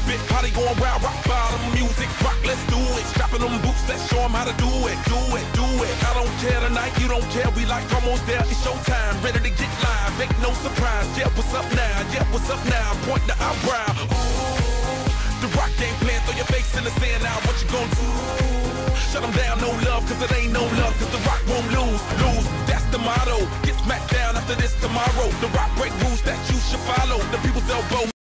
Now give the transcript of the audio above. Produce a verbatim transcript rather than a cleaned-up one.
bit party going wild, rock bottom music, rock, let's do it. Strapping them boots, let's show them how to do it, do it, do it. I don't care tonight, you don't care, we like almost there, it's showtime. Ready to get live, make no surprise. Yeah, what's up now? Yeah, what's up now? Point the eyebrow. Ooh, the rock game plan, throw your face in the sand now, what you gonna do? Shut them down, no love, cause it ain't no love, cause the rock won't lose, lose. That's the motto, get smacked down after this tomorrow. The rock break rules that you should follow. The people